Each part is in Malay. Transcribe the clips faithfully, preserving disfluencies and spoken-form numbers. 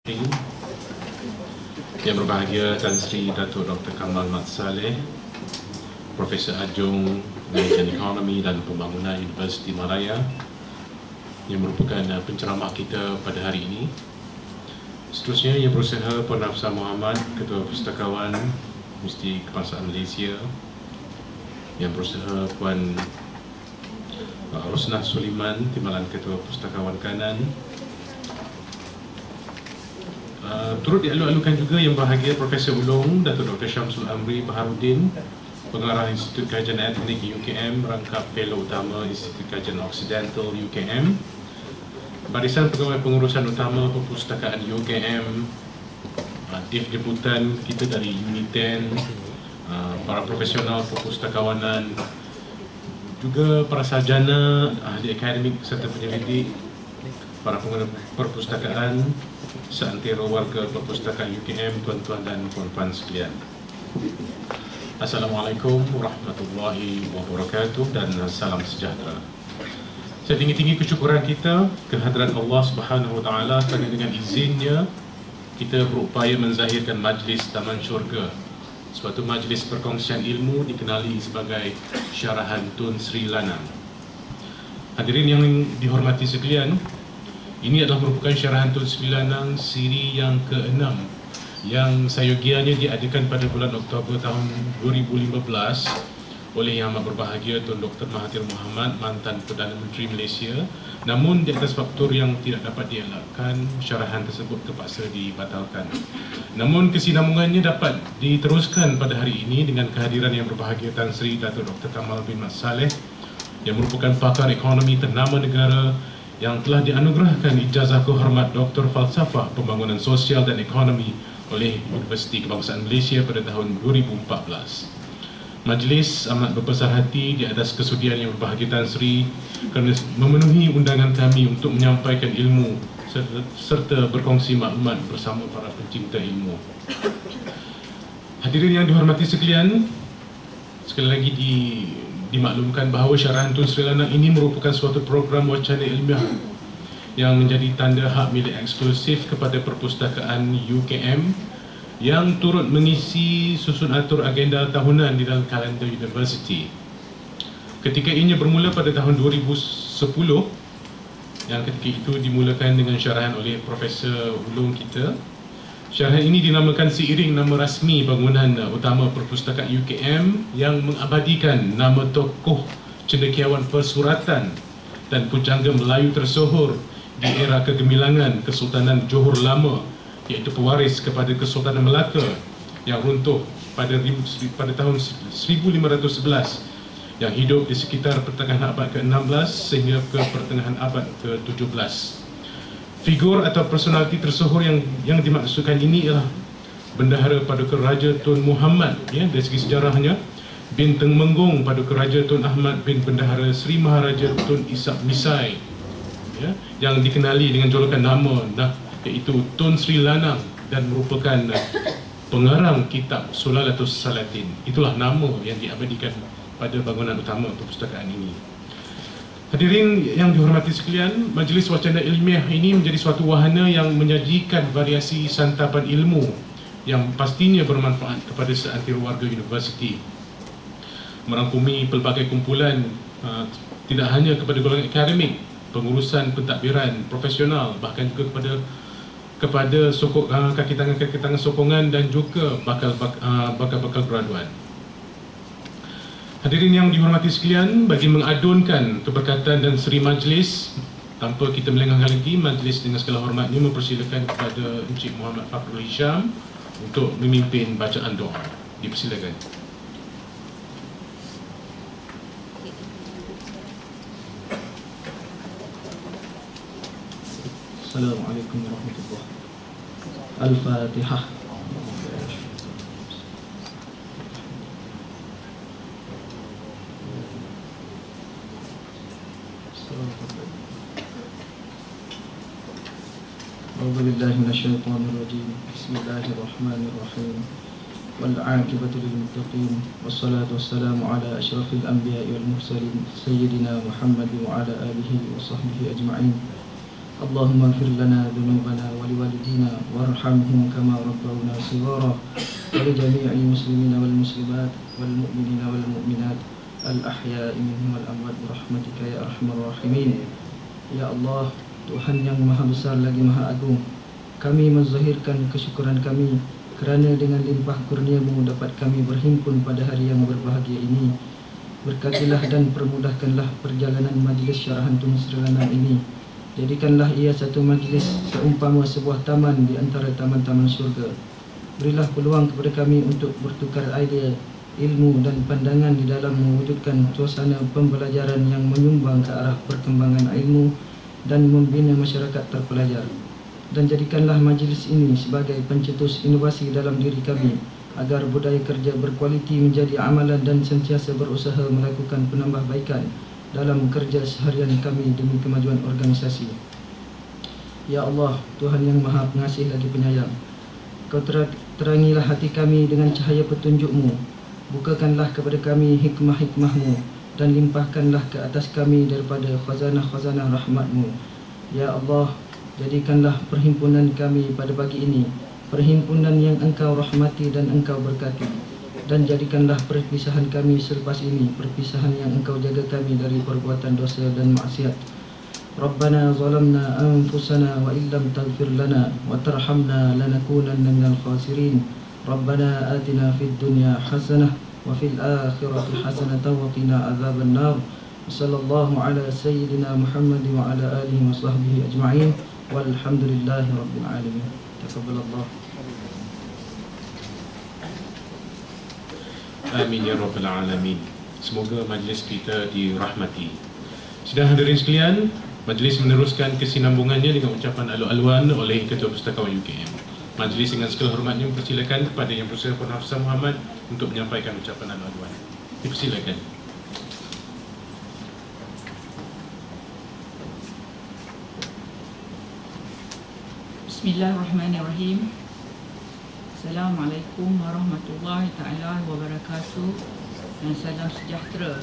Yang berbahagia Tan Sri Datuk Doktor Kamal Mat Saleh, Profesor Adjung Manajemen Ekonomi dan Pembangunan Universiti Malaya, yang merupakan penceramah kita pada hari ini. Seterusnya Yang Berusaha Puan Hafsah Muhammad, Ketua Pustakawan Universiti Kebangsaan Malaysia. Yang Berusaha Puan Rosnah Suliman, Timbalan Ketua Pustakawan Kanan. Uh, turut dialu-alukan juga Yang Bahagia Profesor Ulung Datuk Doktor Syamsul Amri Baharudin, Pengarah Institut Kajian Etnik U K M, Rangkap Fellow Utama Institut Kajian Occidental U K M, Barisan Pegawai Pengurusan Utama Perpustakaan U K M, uh, Div Jemputan kita dari Uniten, uh, para profesional perpustakawanan, juga para sarjana, ahli akademik serta penyelidik, para pengguna perpustakaan, seantero warga perpustakaan U K M, tuan-tuan dan puan-puan sekalian. Assalamualaikum warahmatullahi wabarakatuh dan salam sejahtera. Setinggi-tinggi kesyukuran kita kehadrat Allah Subhanahu Wa Taala kerana dengan izinnya kita berupaya menzahirkan majlis Taman Syurga, suatu majlis perkongsian ilmu dikenali sebagai Syarahan Tun Sri Lanang. Hadirin yang dihormati sekalian, ini adalah merupakan Syarahan Tun Sri Lanang siri yang keenam yang sayogianya diadakan pada bulan Oktober tahun dua ribu lima belas oleh Yang Amat Berbahagia Tun Doktor Mahathir Mohamad, mantan Perdana Menteri Malaysia. Namun di atas faktor yang tidak dapat dielakkan, syarahan tersebut terpaksa dibatalkan. Namun kesinambungannya dapat diteruskan pada hari ini dengan kehadiran Yang Berbahagia Tan Sri Datuk Doktor Kamal bin Mat Saleh, yang merupakan pakar ekonomi ternama negara yang telah dianugerahkan ijazah kehormat Doktor Falsafah Pembangunan Sosial dan Ekonomi oleh Universiti Kebangsaan Malaysia pada tahun dua ribu empat belas. Majlis amat berbesar hati di atas kesudian Yang Berbahagia Tan Sri kerana memenuhi undangan kami untuk menyampaikan ilmu serta, serta berkongsi maklumat bersama para pencinta ilmu. Hadirin yang dihormati sekalian, sekali lagi di dimaklumkan bahawa Syarahan Tun Sri Lanang ini merupakan suatu program wacana ilmiah yang menjadi tanda hak milik eksklusif kepada perpustakaan U K M yang turut mengisi susun atur agenda tahunan di dalam kalender universiti. Ketika ianya bermula pada tahun dua ribu sepuluh, yang ketika itu dimulakan dengan syarahan oleh Profesor Ulung kita. Syarahan ini dinamakan seiring nama rasmi bangunan utama perpustakaan U K M yang mengabadikan nama tokoh cendekiawan persuratan dan pujangga Melayu tersohor di era kegemilangan Kesultanan Johor Lama, iaitu pewaris kepada Kesultanan Melaka yang runtuh pada, pada tahun seribu lima ratus sebelas, yang hidup di sekitar pertengahan abad ke enam belas sehingga ke pertengahan abad ke tujuh belas. Figur atau personaliti tersohor yang yang dimaksudkan ini ialah Bendahara Paduka Raja Tun Muhammad, ya, dari segi sejarahnya, bin Teng Menggong Paduka Raja Tun Ahmad bin Bendahara Sri Maharaja Tun Ishak Misai, ya, yang dikenali dengan julukan nama nah, iaitu Tun Sri Lanang dan merupakan pengarang kitab Sulalatus Salatin. Itulah nama yang diabadikan pada bangunan utama perpustakaan ini. Hadirin yang dihormati sekalian, majlis wacana ilmiah ini menjadi suatu wahana yang menyajikan variasi santapan ilmu yang pastinya bermanfaat kepada seantero warga universiti, merangkumi pelbagai kumpulan uh, tidak hanya kepada golongan akademik, pengurusan pentadbiran profesional, bahkan juga kepada kepada sokong, uh, kaki tangan-kaki tangan sokongan dan juga bakal uh, bakal-bakal graduan. Hadirin yang dihormati sekalian, bagi mengadunkan keberkatan dan seri majlis, tanpa kita melengahkan lagi, majlis dengan segala hormatnya mempersilakan kepada Encik Muhammad Fakhrul Hisham untuk memimpin bacaan doa. Dipersilakan. Assalamualaikum warahmatullahi wabarakatuh. Al-Fatihah. أعوذ بالله من الشيطان الرجيم بسم الله الرحمن الرحيم والعاقبة للمتقين والصلاة والسلام على أشرف الأنبياء والمرسلين سيدنا محمد وعلى آله وصحبه أجمعين اللهم اغفر لنا ذنوبنا ولوالدينا وارحمهم كما ربونا صغارا ولجميع المسلمين والمسلمات والمؤمنين والمؤمنات الأحياء منهم والأموات برحمتك يا أرحم الراحمين. Ya Allah, Tuhan yang maha besar lagi maha agung, kami menzahirkan kesyukuran kami kerana dengan limpah kurnia-Mu dapat kami berhimpun pada hari yang berbahagia ini. Berkatilah dan permudahkanlah perjalanan majlis syarahan Tun Sri Lanang ini. Jadikanlah ia satu majlis seumpama sebuah taman di antara taman-taman syurga. Berilah peluang kepada kami untuk bertukar idea, ilmu dan pandangan di dalam mewujudkan suasana pembelajaran yang menyumbang ke arah perkembangan ilmu dan membina masyarakat terpelajar. Dan jadikanlah majlis ini sebagai pencetus inovasi dalam diri kami agar budaya kerja berkualiti menjadi amalan dan sentiasa berusaha melakukan penambahbaikan dalam kerja seharian kami demi kemajuan organisasi. Ya Allah, Tuhan yang maha pengasih lagi penyayang, Kau terangilah hati kami dengan cahaya petunjuk-Mu. Bukakanlah kepada kami hikmah-hikmah-Mu dan limpahkanlah ke atas kami daripada khazanah-khazanah rahmat-Mu. Ya Allah, jadikanlah perhimpunan kami pada pagi ini perhimpunan yang Engkau rahmati dan Engkau berkati. Dan jadikanlah perpisahan kami selepas ini perpisahan yang Engkau jaga kami dari perbuatan dosa dan maksiat. Rabbana zalamna anfusana wa illam taghfir lana wa tarhamna lanakunanna minal khasirin. Rabbana atina fid dunya hasanah wa fil akhirati hasanatan wa qina adzaban nar. Sallallahu ala sayyidina Muhammad wa ala alihi wa sahbihi ajma'in. Walhamdulillahi rabbil alamin. Taqabbalallah. Amin ya rabbal alamin. Semoga majlis kita dirahmati. Sidang hadirin sekalian, majlis meneruskan kesinambungannya dengan ucapan alu-aluan oleh Ketua Pustakawan U K M. Majlis dengan segala hormatnya mempersilakan kepada Yang Bersaudara Puan Hafsah Muhammad untuk menyampaikan ucapan alu-aluan. Dipersilakan. Bismillahirrahmanirrahim. Assalamualaikum warahmatullahi taala wabarakatuh dan salam sejahtera.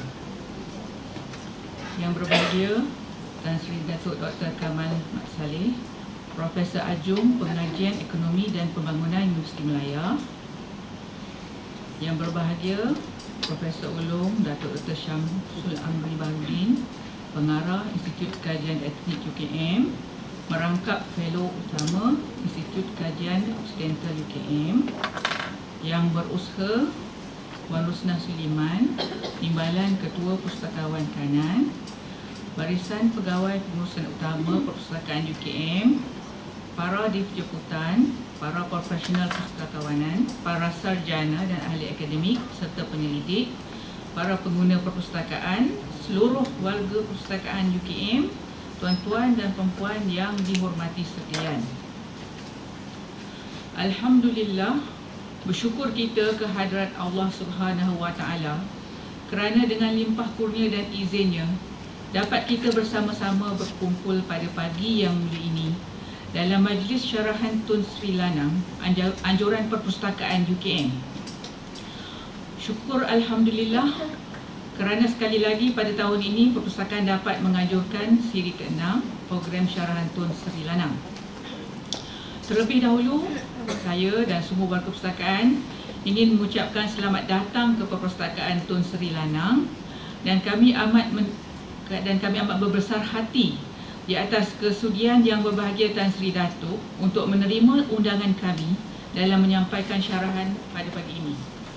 Yang berbahagia Tan Sri Datuk Doktor Kamal Mat Salleh, Profesor Adjung Pengajian Ekonomi dan Pembangunan Universiti Melaya. Yang berbahagia Profesor Ulung Datuk Doktor Syamsul Amri Baharudin, Pengarah Institut Kajian Etnik U K M, merangkap Fellow Utama Institut Kajian Occidental U K M. Yang berusaha Puan Rusnah Suliman, Timbalan Ketua Pustakawan Kanan, Barisan Pegawai Pengurusan Utama Perpustakaan U K M, para dijemputan, para profesional pustakawanan, para sarjana dan ahli akademik serta penyelidik, para pengguna perpustakaan, seluruh warga perpustakaan U K M, tuan-tuan dan perempuan yang dihormati sekalian. Alhamdulillah, bersyukur kita kehadrat Allah Subhanahu Wa Taala kerana dengan limpah kurnia dan izinnya dapat kita bersama-sama berkumpul pada pagi yang mulia ini dalam majlis syarahan Tun Sri Lanang Anjuran Perpustakaan U K M. Syukur Alhamdulillah kerana sekali lagi pada tahun ini perpustakaan dapat menganjurkan siri keenam program syarahan Tun Sri Lanang. Terlebih dahulu, saya dan semua warga perpustakaan ingin mengucapkan selamat datang ke perpustakaan Tun Sri Lanang dan kami amat men dan kami amat berbesar hati di atas kesudian yang berbahagia Tan Sri Datuk untuk menerima undangan kami dalam menyampaikan syarahan pada pagi ini.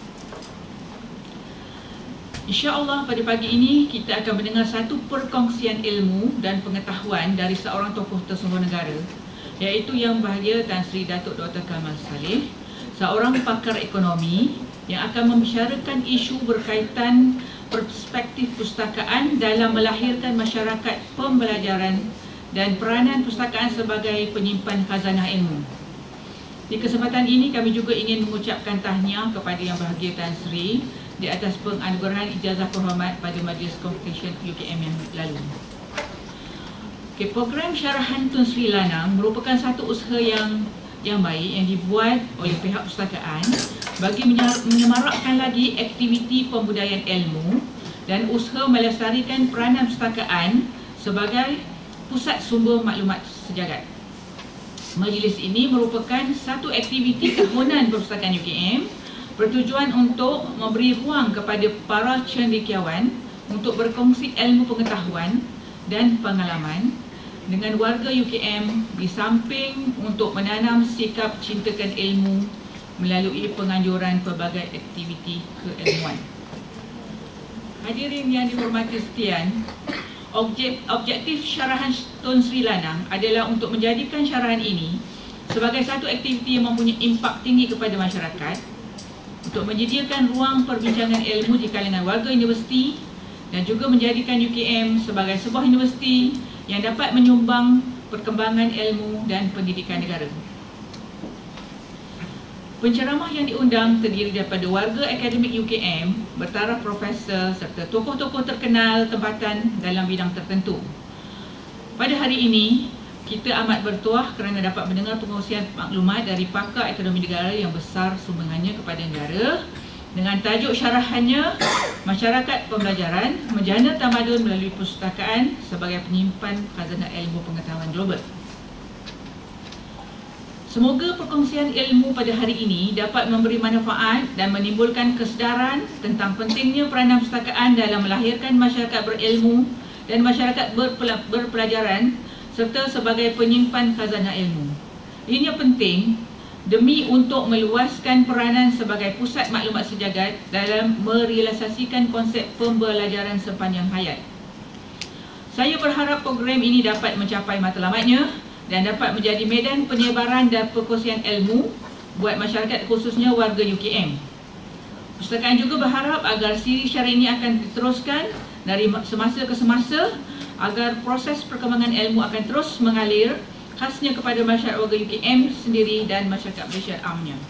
InsyaAllah pada pagi ini kita akan mendengar satu perkongsian ilmu dan pengetahuan dari seorang tokoh tersohor negara, iaitu Yang Berbahagia Tan Sri Datuk Doktor Kamal Salleh, seorang pakar ekonomi yang akan membicarakan isu berkaitan perspektif pustakaan dalam melahirkan masyarakat pembelajaran dan peranan pustakaan sebagai penyimpan khazanah ilmu. Di kesempatan ini kami juga ingin mengucapkan tahniah kepada Yang Berbahagia Tan Sri di atas penganugerahan ijazah berhormat pada Majlis Convocation U K M yang lalu. Okay, program syarahan Tun Sri Lanang merupakan satu usaha yang yang baik yang dibuat oleh pihak perpustakaan bagi menyemarakkan lagi aktiviti pembudayaan ilmu dan usaha melestarikan peranan perpustakaan sebagai Pusat Sumber Maklumat Sejagat. Majlis ini merupakan satu aktiviti tahunan Perpustakaan U K M bertujuan untuk memberi ruang kepada para cendekiawan untuk berkongsi ilmu pengetahuan dan pengalaman dengan warga U K M, di samping untuk menanam sikap cintakan ilmu melalui penganjuran pelbagai aktiviti keilmuan. Hadirin yang dihormati sekalian, Objek, objektif syarahan Tun Sri Lanang adalah untuk menjadikan syarahan ini sebagai satu aktiviti yang mempunyai impak tinggi kepada masyarakat, untuk menyediakan ruang perbincangan ilmu di kalangan warga universiti dan juga menjadikan U K M sebagai sebuah universiti yang dapat menyumbang perkembangan ilmu dan pendidikan negara. Penceramah yang diundang terdiri daripada warga akademik U K M, bertaraf profesor serta tokoh-tokoh terkenal tempatan dalam bidang tertentu. Pada hari ini, kita amat bertuah kerana dapat mendengar pengkongsian maklumat dari pakar ekonomi negara yang besar sumbangannya kepada negara dengan tajuk syarahannya Masyarakat Pembelajaran Menjana Tamadun Melalui Perpustakaan sebagai Penyimpan Khazanah Ilmu Pengetahuan Global. Semoga perkongsian ilmu pada hari ini dapat memberi manfaat dan menimbulkan kesedaran tentang pentingnya peranan perpustakaan dalam melahirkan masyarakat berilmu dan masyarakat berpelajaran serta sebagai penyimpan khazanah ilmu. Ini penting demi untuk meluaskan peranan sebagai pusat maklumat sejagat dalam merealisasikan konsep pembelajaran sepanjang hayat. Saya berharap program ini dapat mencapai matlamatnya dan dapat menjadi medan penyebaran dan perkongsian ilmu buat masyarakat, khususnya warga U K M. Perpustakaan juga berharap agar siri syarah ini akan diteruskan dari semasa ke semasa agar proses perkembangan ilmu akan terus mengalir, khasnya kepada masyarakat warga U K M sendiri dan masyarakat Malaysia amnya.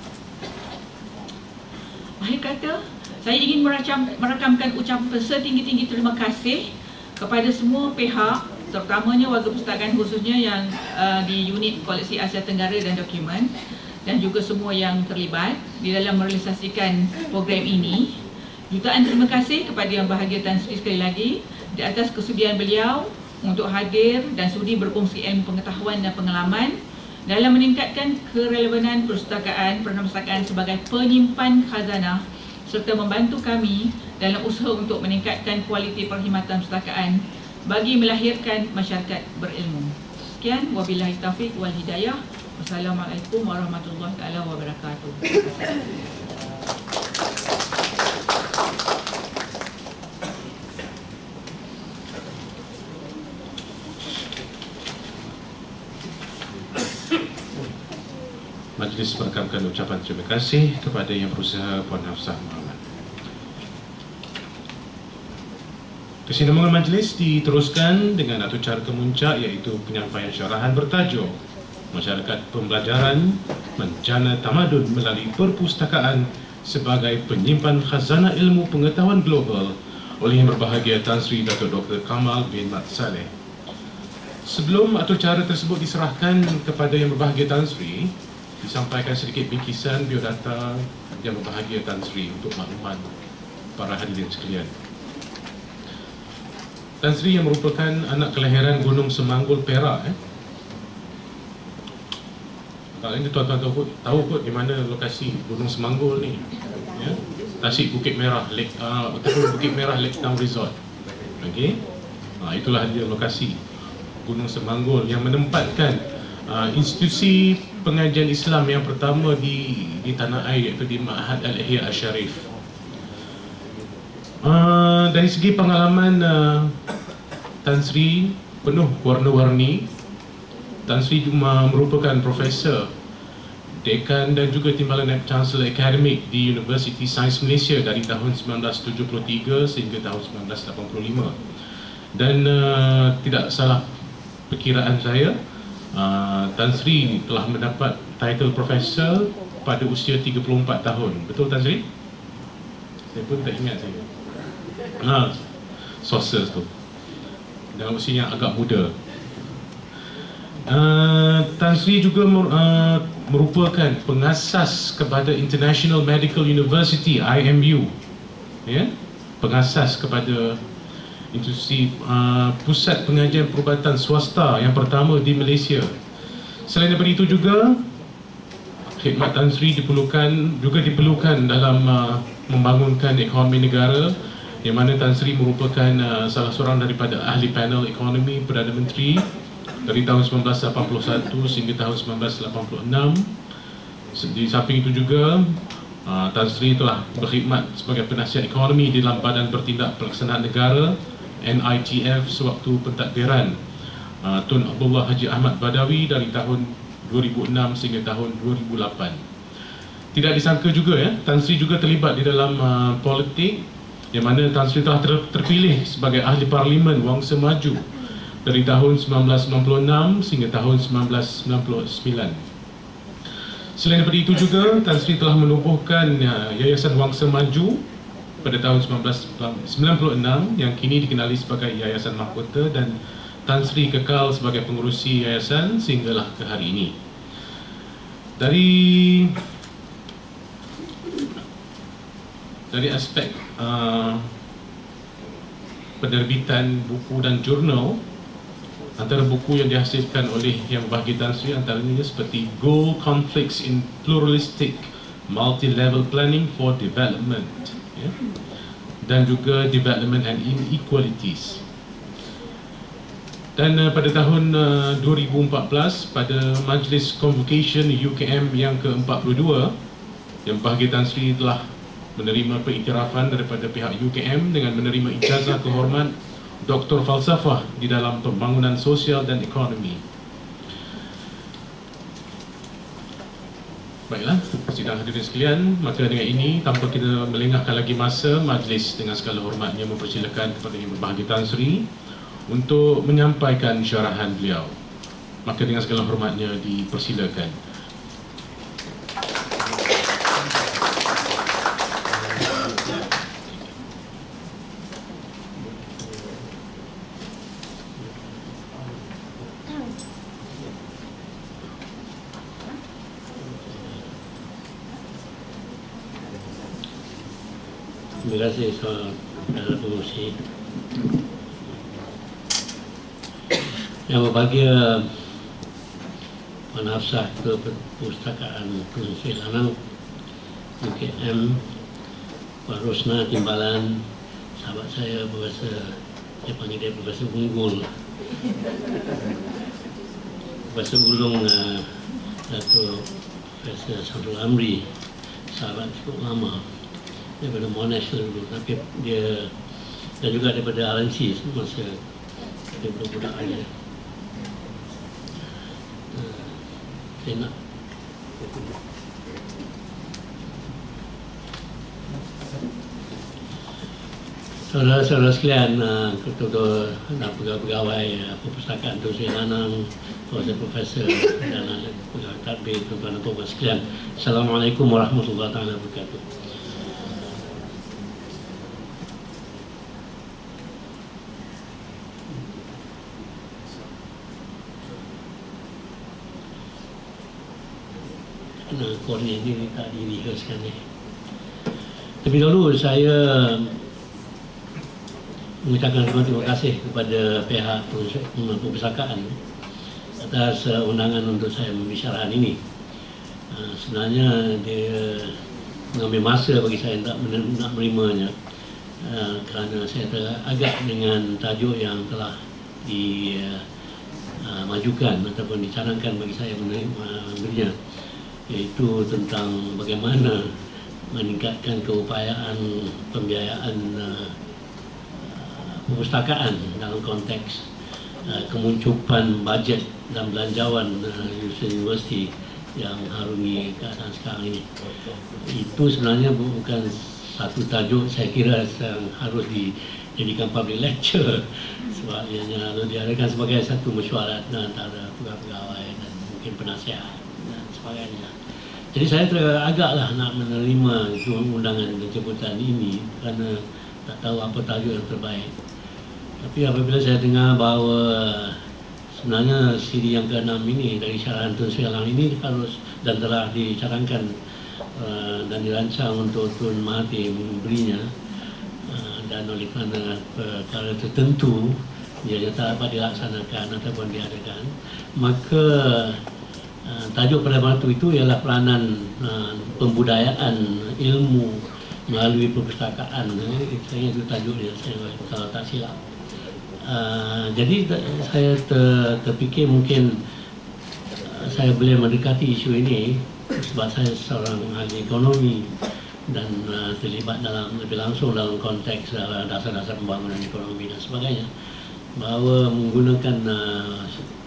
Akhir kata, saya ingin merakam, merakamkan ucapan setinggi-tinggi terima kasih kepada semua pihak, terutamanya warga perpustakaan khususnya yang uh, di unit koleksi Asia Tenggara dan dokumen, dan juga semua yang terlibat di dalam merealisasikan program ini. Jutaan terima kasih kepada Yang Berbahagia Tan Sri sekali lagi di atas kesudian beliau untuk hadir dan sudi berkongsi ilmu pengetahuan dan pengalaman dalam meningkatkan kerelevanan perpustakaan peranan perpustakaan sebagai penyimpan khazanah serta membantu kami dalam usaha untuk meningkatkan kualiti perkhidmatan perpustakaan bagi melahirkan masyarakat berilmu. Sekian, wabillahi taufiq wal hidayah. Wassalamualaikum warahmatullahi taala wabarakatuh. Majlis merakamkan ucapan terima kasih kepada Yang Berusaha Puan Hafsah Muhammad. Kesinambungan majlis diteruskan dengan satu cara kemuncak, iaitu penyampaian syarahan bertajuk Masyarakat Pembelajaran Menjana Tamadun Melalui Perpustakaan sebagai Penyimpan Khazanah Ilmu Pengetahuan Global oleh Yang Berbahagia Tan Sri Dato' Doktor Kamal bin Mat Saleh. Sebelum acara tersebut diserahkan kepada Yang Berbahagia Tan Sri, disampaikan sedikit bingkisan biodata Yang Berbahagia Tan Sri untuk makluman para hadirin sekalian. Tan Sri yang merupakan anak kelahiran Gunung Semanggul, Perak. Eh? Kalau ini tuan-tuan tahu, tahu kot di mana lokasi Gunung Semanggul ni. Ya? Tasik Bukit Merah, Lake, uh, ataupun Bukit Merah Lake Town Resort. Okey, uh, itulah dia lokasi Gunung Semanggul yang menempatkan uh, institusi pengajian Islam yang pertama di di tanah air, iaitu di Ma'had Al-Ihya Al-Sharif. Uh, dari segi pengalaman uh, Tan Sri penuh warna-warni. Tan Sri merupakan profesor, dekan dan juga timbalan Naib Chancellor Akademik di Universiti Sains Malaysia dari tahun sembilan belas tujuh puluh tiga sehingga tahun sembilan belas lapan puluh lima. Dan uh, tidak salah perkiraan saya, uh, Tan Sri telah mendapat title profesor pada usia tiga puluh empat tahun. Betul Tan Sri? Saya pun tak ingat saya. Ha, sources tu. Dan usianya agak muda. Uh, Tan Sri juga uh, merupakan pengasas kepada International Medical University I M U, ya, pengasas kepada institusi uh, pusat pengajian perubatan swasta yang pertama di Malaysia. Selain daripada itu juga, khidmat Tan Sri diperlukan juga diperlukan dalam uh, membangunkan ekonomi negara, yang mana Tan Sri merupakan uh, salah seorang daripada ahli panel ekonomi Perdana Menteri dari tahun sembilan belas lapan puluh satu sehingga tahun sembilan belas lapan puluh enam. Di samping itu juga, uh, Tan Sri telah berkhidmat sebagai penasihat ekonomi di dalam Badan Bertindak Pelaksanaan Negara N I T F sewaktu pentadbiran uh, Tun Abdullah Haji Ahmad Badawi dari tahun dua ribu enam sehingga tahun dua ribu lapan. Tidak disangka juga ya, Tan Sri juga terlibat di dalam uh, politik, yang mana Tan Sri telah ter terpilih sebagai ahli parlimen Wangsa Maju dari tahun sembilan belas sembilan puluh enam sehingga tahun sembilan belas sembilan puluh sembilan. Selain daripada itu juga, Tan Sri telah menubuhkan uh, Yayasan Wangsa Maju pada tahun sembilan belas sembilan puluh enam yang kini dikenali sebagai Yayasan Mahkota, dan Tan Sri kekal sebagai pengerusi yayasan sehinggalah ke hari ini. Dari dari aspek uh, penerbitan buku dan jurnal, antara buku yang dihasilkan oleh yang berbahagi Tan Sri antaranya seperti Goal Conflicts in Pluralistic Multi-Level Planning for Development, ya, dan juga Development and Inequalities. Dan uh, pada tahun uh, dua ribu empat belas, pada Majlis Convocation U K M yang ke empat puluh dua, yang berbahagi Tan Sri telah menerima pengiktirafan daripada pihak U K M dengan menerima ijazah kehormat Doktor Falsafah di dalam pembangunan sosial dan ekonomi. Baiklah, sidang hadirin sekalian, maka dengan ini tanpa kita melengahkan lagi masa, majlis dengan segala hormatnya mempersilakan kepada Yang Berbahagi Tan Sri untuk menyampaikan syarahan beliau. Maka dengan segala hormatnya dipersilakan. Terima kasih saudara pengurusi. Yang berbahagia Puan Hafsah Ketua Perpustakaan Tun Sri Lanang U K M, Puan Rosna Timbalan, sahabat saya Profesor, saya panggil dia Profesor Unggul, Profesor Ulung, uh, Dato' Profesor Samsul Amri, sahabat cukup lama daripada Monash dulu, tapi dia, dan juga daripada R N C masa dia budak-budak aja. Uh, saya nak saudara-saudara sekalian, uh, ketua dan pegawai uh, Perpustakaan Tun Sri Lanang, Profesor dan pegawai tadbir, tuan-tuan dan puan sekalian, Assalamualaikum warahmatullahi wabarakatuh. Nah, koordinat ini tak direhaskan ni. Tapi dahulu saya mengucapkan terima kasih kepada pihak perpustakaan atas undangan untuk saya membicarakan ini. Uh, sebenarnya dia mengambil masa bagi saya nak menerimanya, uh, kerana saya teragak dengan tajuk yang telah dimajukan uh, ataupun dicanangkan bagi saya memberinya, iaitu tentang bagaimana meningkatkan keupayaan pembiayaan uh, perpustakaan dalam konteks uh, kemuncupan bajet dan belanjawan uh, universiti yang harungi keadaan sekarang ini. Itu sebenarnya bukan satu tajuk saya kira yang harus dijadikan public lecture, sebab ianya harus diadakan sebagai satu mesyuarat antara pegawai dan mungkin penasihat dan sebagainya. Jadi saya teragaklah nak menerima undangan dan jemputan ini kerana tak tahu apa tajuk yang terbaik. Tapi apabila saya dengar bahawa sebenarnya C D yang keenam ini dari syarahan Tun Sri Lanang ini harus dan telah dicarangkan uh, dan dirancang untuk Tun Mahathir memberinya, uh, dan oleh kerana perkara tertentu dia tak dapat dilaksanakan ataupun diadakan, maka uh, tajuk pada waktu itu ialah peranan uh, pembudayaan ilmu melalui perpustakaan. Saya itu tajuk dia, saya kalau tak silap. Uh, jadi saya ter, terfikir mungkin uh, saya boleh mendekati isu ini sebab saya seorang ahli ekonomi dan uh, terlibat dalam lebih langsung dalam konteks uh, dasar-dasar pembangunan ekonomi dan sebagainya, bahawa menggunakan uh,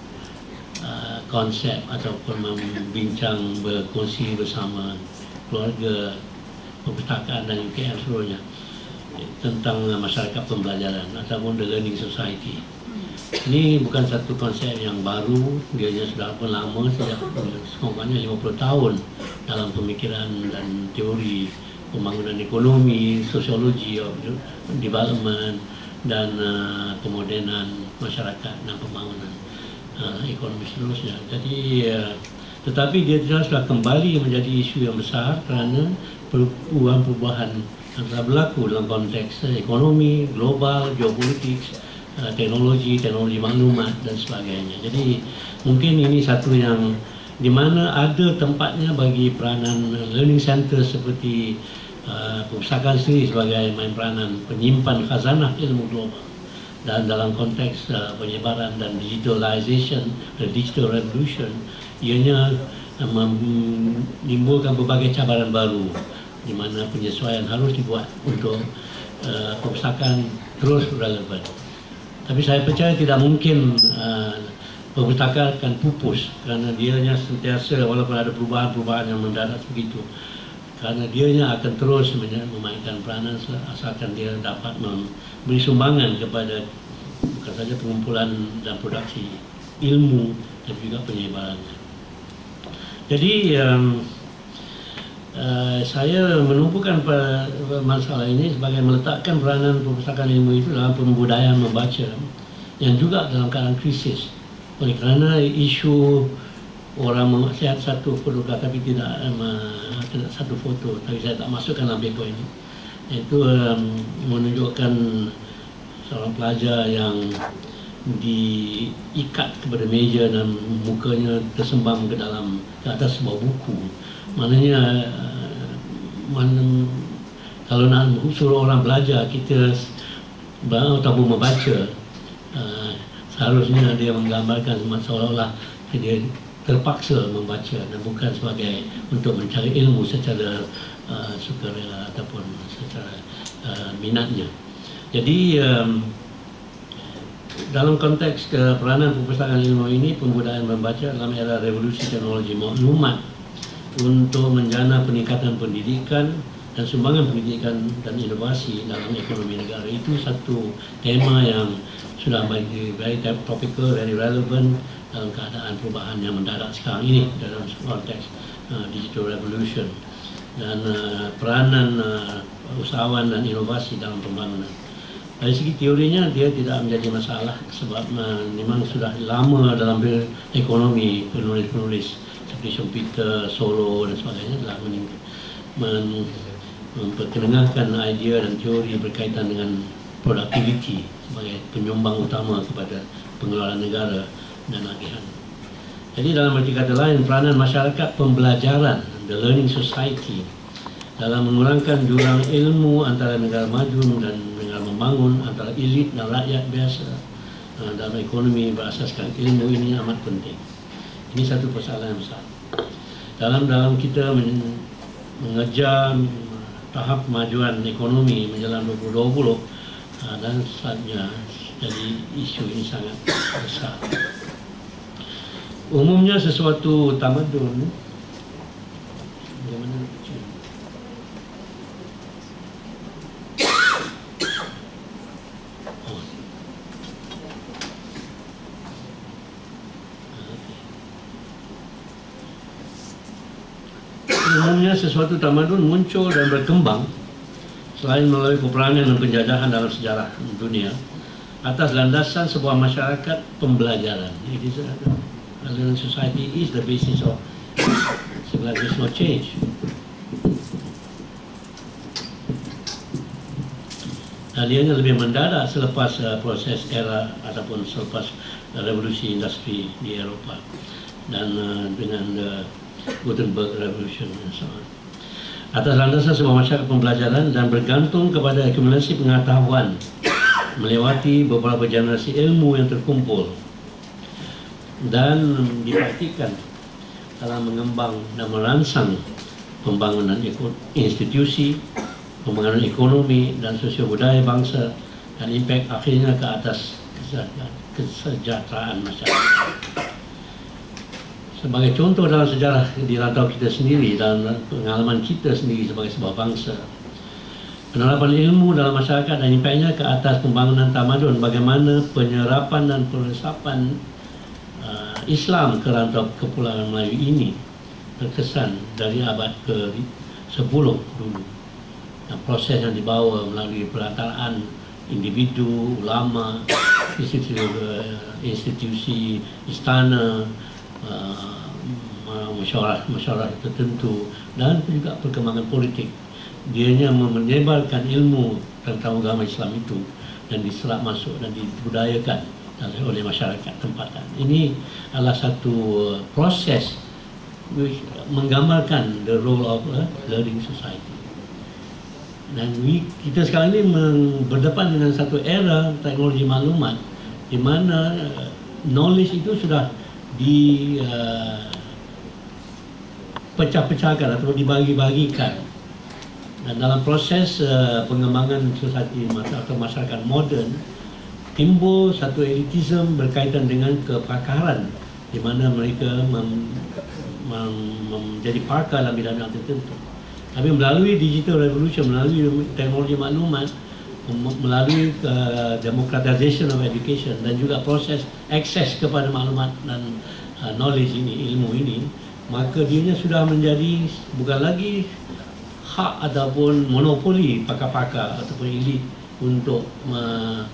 uh, konsep ataupun membincang berkongsi bersama keluarga, perpustakaan dan U K M seluruhnya tentang masyarakat pembelajaran ataupun the learning society. Ini bukan satu konsep yang baru, dia sudah pun lama, sejak sekurang-kurangnya lima puluh tahun dalam pemikiran dan teori pembangunan ekonomi, sosiologi of development dan uh, kemodenan masyarakat dan pembangunan uh, ekonomi seterusnya. Jadi uh, tetapi dia sudah kembali menjadi isu yang besar kerana perubahan-perubahan yang telah berlaku dalam konteks ekonomi, global, geopolitik, teknologi, teknologi maklumat dan sebagainya. Jadi mungkin ini satu yang di mana ada tempatnya bagi peranan learning center seperti uh, perpustakaan sendiri sebagai main peranan penyimpan khazanah ilmu global, dan dalam konteks uh, penyebaran dan digitalization, the digital revolution, ianya uh, menimbulkan berbagai cabaran baru di mana penyesuaian harus dibuat untuk uh, perpustakaan terus relevan. Tapi saya percaya tidak mungkin uh, perpustakaan akan pupus kerana dianya sentiasa, walaupun ada perubahan-perubahan yang mendadak begitu, kerana dianya akan terus memainkan peranan asalkan dia dapat memberi sumbangan kepada bukan saja pengumpulan dan produksi ilmu dan juga penyebarannya. Jadi um, Uh, saya menumpukan pada masalah ini sebagai meletakkan peranan perpustakaan ilmu itu dalam pembudayaan membaca yang juga dalam keadaan krisis. Oleh kerana isu orang memaksiat satu fotografi tapi tidak, um, tidak satu foto, tapi saya tak masukkan dalam paper ini, itu um, menunjukkan seorang pelajar yang diikat kepada meja dan mukanya tersembam ke dalam ke atas sebuah buku. Maknanya mana, kalau nak suruh orang belajar, kita ataupun membaca, uh, seharusnya dia menggambarkan seolah-olah dia terpaksa membaca dan bukan sebagai untuk mencari ilmu secara uh, sukarela ataupun secara uh, minatnya. Jadi um, dalam konteks uh, peranan perpustakaan ilmu ini, pembudayaan membaca dalam era revolusi teknologi maklumat untuk menjana peningkatan pendidikan dan sumbangan pendidikan dan inovasi dalam ekonomi negara, itu satu tema yang sudah very, very topical, very relevant dalam keadaan perubahan yang mendadak sekarang ini dalam konteks uh, digital revolution dan uh, peranan uh, usahawan dan inovasi dalam pembangunan. Dari segi teorinya dia tidak menjadi masalah sebab uh, memang sudah lama dalam ekonomi penulis-penulis Schumpeter, Solo dan sebagainya telah men, memperkenalkan idea dan teori berkaitan dengan productivity sebagai penyumbang utama kepada pengelolaan negara dan agihan. Jadi dalam arti kata lain, peranan masyarakat pembelajaran, the learning society, dalam mengurangkan jurang ilmu antara negara maju dan negara membangun, antara elit dan rakyat biasa dalam ekonomi berasaskan ilmu, ini amat penting. Ini satu persoalan yang besar. Dalam dalam kita mengejar tahap kemajuan ekonomi menjelang dua ribu dua puluh dan saatnya, jadi isu ini sangat besar. Umumnya sesuatu tamadun, bagaimana Umumnya sesuatu tamadun muncul dan berkembang selain melalui peperangan dan penjajahan dalam sejarah dunia atas landasan sebuah masyarakat pembelajaran. It is a learning society is the basis of civilizational change. Dan ianya lebih mendadak selepas uh, proses era ataupun selepas uh, revolusi industri di Eropah dan uh, dengan uh, Gutenberg Revolution dan so on. Atas landasan sebuah masyarakat pembelajaran dan bergantung kepada akumulasi pengetahuan melewati beberapa generasi ilmu yang terkumpul dan dipraktikkan dalam mengembang dan merangsang pembangunan institusi, pembangunan ekonomi dan sosial budaya bangsa dan impak akhirnya ke atas kesejahteraan masyarakat. Sebagai contoh dalam sejarah di rantau kita sendiri dan pengalaman kita sendiri sebagai sebuah bangsa, penerapan ilmu dalam masyarakat dan impaknya ke atas pembangunan tamadun, bagaimana penyerapan dan peresapan uh, Islam ke rantau Kepulauan Melayu ini terkesan dari abad ke sepuluh dulu. Dan proses yang dibawa melalui perantaraan individu, ulama, institusi, institusi istana, uh, masyarakat tertentu dan juga perkembangan politik. Dianya menyebarkan ilmu tentang agama Islam itu dan diserap masuk dan dibudayakan oleh masyarakat tempatan. Ini adalah satu proses which menggambarkan the role of a learning society. Dan we, kita sekarang ini berdepan dengan satu era teknologi maklumat di mana uh, knowledge itu sudah di uh, pecah-pecahkan atau dibagi-bagikan. Dan dalam proses uh, pengembangan society atau masyarakat moden timbul satu elitisme berkaitan dengan kepakaran di mana mereka mem, mem, menjadi pakar dalam bidang tertentu. Tapi melalui digital revolution, melalui teknologi maklumat, melalui uh, democratization of education dan juga proses akses kepada maklumat dan uh, knowledge ini, ilmu ini, maka dianya sudah menjadi bukan lagi hak ataupun monopoli pakar-pakar ataupun elit untuk uh,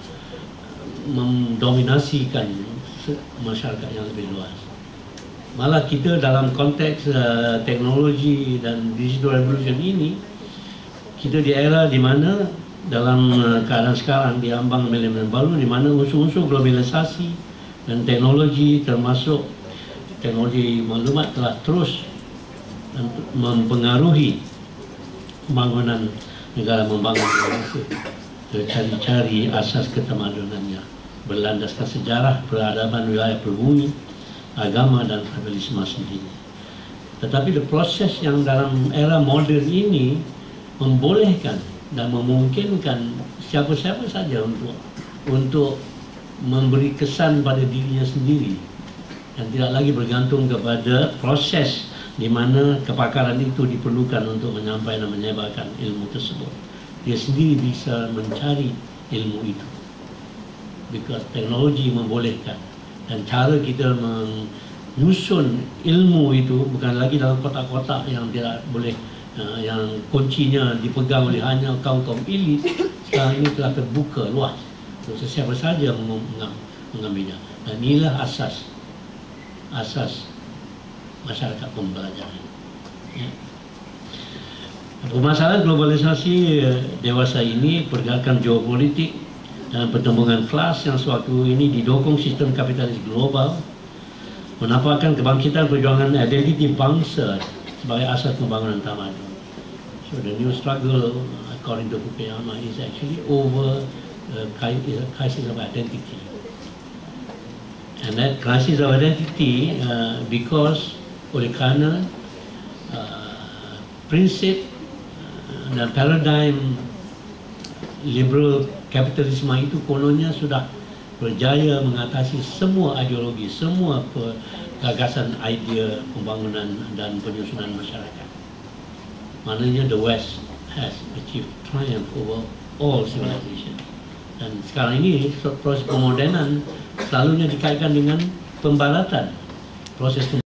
mendominasikan masyarakat yang lebih luas. Malah kita dalam konteks uh, teknologi dan digital revolution ini, kita di era di mana dalam uh, keadaan sekarang diambang milenium baru di mana unsur-unsur globalisasi dan teknologi termasuk teknologi maklumat telah terus mempengaruhi pembangunan negara, membangun bangsa, cari-cari asas ketamadunannya berlandaskan sejarah, peradaban, wilayah berbumi, agama dan tribalisme sendiri. Tetapi the proses yang dalam era moden ini membolehkan dan memungkinkan siapa-siapa saja untuk untuk memberi kesan pada dirinya sendiri dan tidak lagi bergantung kepada proses di mana kepakaran itu diperlukan untuk menyampaikan dan menyebarkan ilmu tersebut. Dia sendiri bisa mencari ilmu itu. Because teknologi membolehkan dan cara kita menyusun ilmu itu bukan lagi dalam kotak-kotak yang tidak boleh uh, yang kuncinya dipegang oleh hanya kaum-kaum elit. Sekarang ini telah terbuka luas untuk sesiapa saja mengambilnya. Dan inilah asas asas masyarakat pembelajaran. Ya. Permasalahan globalisasi dewasa ini, pergerakan geopolitik dan pertumbuhan kelas yang sewaktu ini didukung sistem kapitalis global menampakkan kebangkitan perjuangan identiti bangsa sebagai asas pembangunan tamadun. So the new struggle, according to Fukuyama, is actually over the crisis of identity. And that crisis of identity, uh, because oleh kerana uh, prinsip uh, dan paradigm liberal kapitalisme itu kononnya sudah berjaya mengatasi semua ideologi, semua gagasan idea pembangunan dan penyusunan masyarakat. Maknanya the West has achieved triumph over all civilization. Dan sekarang ini proses pemodernan selalunya dikaitkan dengan pembaratan, proses